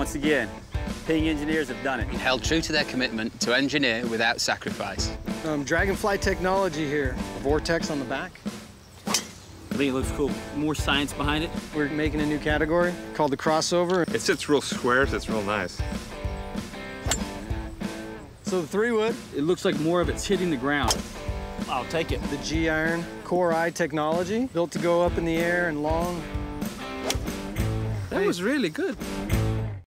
Once again, Ping engineers have done it. Held true to their commitment to engineer without sacrifice. Dragonfly technology here. Vortex on the back. I think it looks cool. More science behind it. We're making a new category called the crossover. It sits real square, so it's real nice. So the 3-wood. It looks like more of it's hitting the ground. I'll take it. The G-iron Core I technology, built to go up in the air and long. That was really good.